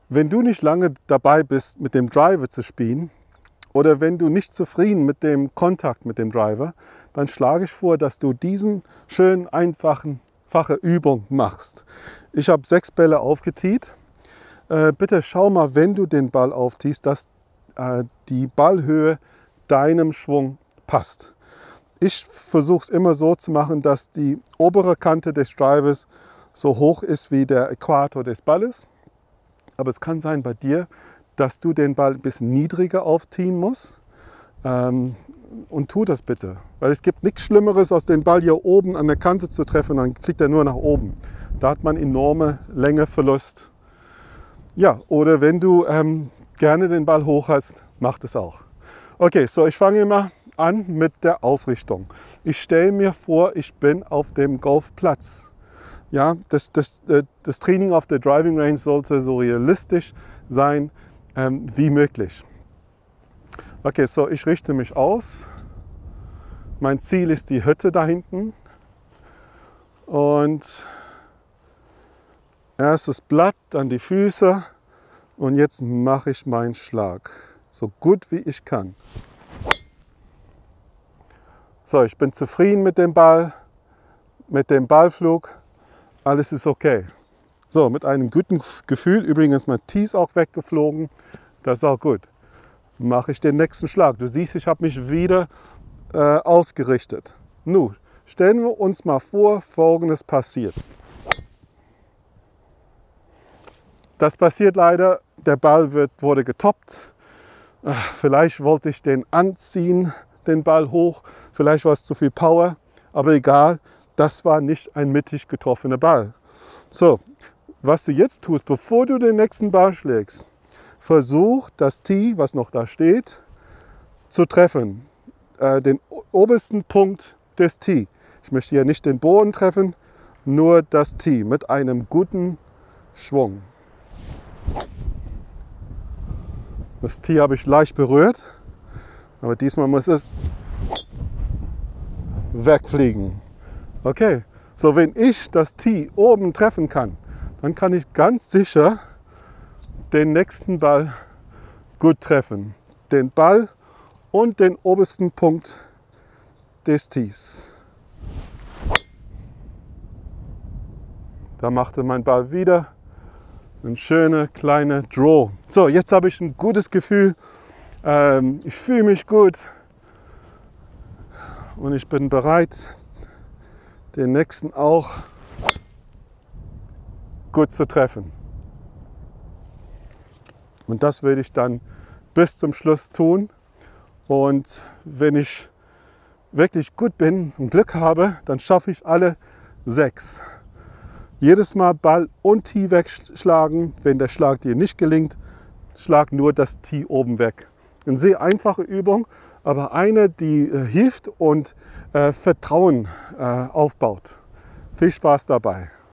Wenn du nicht lange dabei bist, mit dem Driver zu spielen, oder wenn du nicht zufrieden mit dem Kontakt mit dem Driver, dann schlage ich vor, dass du diesen schönen, einfache Übung machst. Ich habe 6 Bälle aufgetiet. Bitte schau mal, wenn du den Ball auftiest, dass die Ballhöhe deinem Schwung passt. Ich versuche es immer so zu machen, dass die obere Kante des Drivers so hoch ist wie der Äquator des Balles. Aber es kann sein bei dir, dass du den Ball ein bisschen niedriger aufziehen musst. Und tu das bitte. Weil es gibt nichts Schlimmeres, als den Ball hier oben an der Kante zu treffen, dann fliegt er nur nach oben. Da hat man enorme Längeverlust. Ja, oder wenn du gerne den Ball hoch hast, mach das auch. Okay, so ich fange immer an mit der Ausrichtung. Ich stelle mir vor, ich bin auf dem Golfplatz. Ja, das Training auf der Driving Range sollte so realistisch sein wie möglich. Okay, so ich richte mich aus. Mein Ziel ist die Hütte da hinten. Und erstes Blatt, dann die Füße. Und jetzt mache ich meinen Schlag. So gut wie ich kann. So, ich bin zufrieden mit dem Ball, mit dem Ballflug. Alles ist okay. So, mit einem guten Gefühl, übrigens mein Tee ist auch weggeflogen, das ist auch gut. Mache ich den nächsten Schlag. Du siehst, ich habe mich wieder ausgerichtet. Nun, stellen wir uns mal vor, Folgendes passiert. Das passiert leider, der Ball wurde getoppt. Vielleicht wollte ich den anziehen, den Ball hoch, vielleicht war es zu viel Power, aber egal, das war nicht ein mittig getroffener Ball. So, was du jetzt tust, bevor du den nächsten Ball schlägst, versuch das Tee, was noch da steht, zu treffen. Den obersten Punkt des Tee. Ich möchte hier nicht den Boden treffen, nur das Tee mit einem guten Schwung. Das Tee habe ich leicht berührt, aber diesmal muss es wegfliegen. Okay, so wenn ich das Tee oben treffen kann, dann kann ich ganz sicher den nächsten Ball gut treffen. Den Ball und den obersten Punkt des Tees. Da machte mein Ball wieder ein schöner kleiner Draw. So, jetzt habe ich ein gutes Gefühl. Ich fühle mich gut und ich bin bereit, den nächsten auch gut zu treffen. Und das werde ich dann bis zum Schluss tun. Und wenn ich wirklich gut bin und Glück habe, dann schaffe ich alle 6. Jedes Mal Ball und Tee wegschlagen. Wenn der Schlag dir nicht gelingt, schlag nur das Tee oben weg. Eine sehr einfache Übung, aber eine, die hilft und Vertrauen aufbaut. Viel Spaß dabei.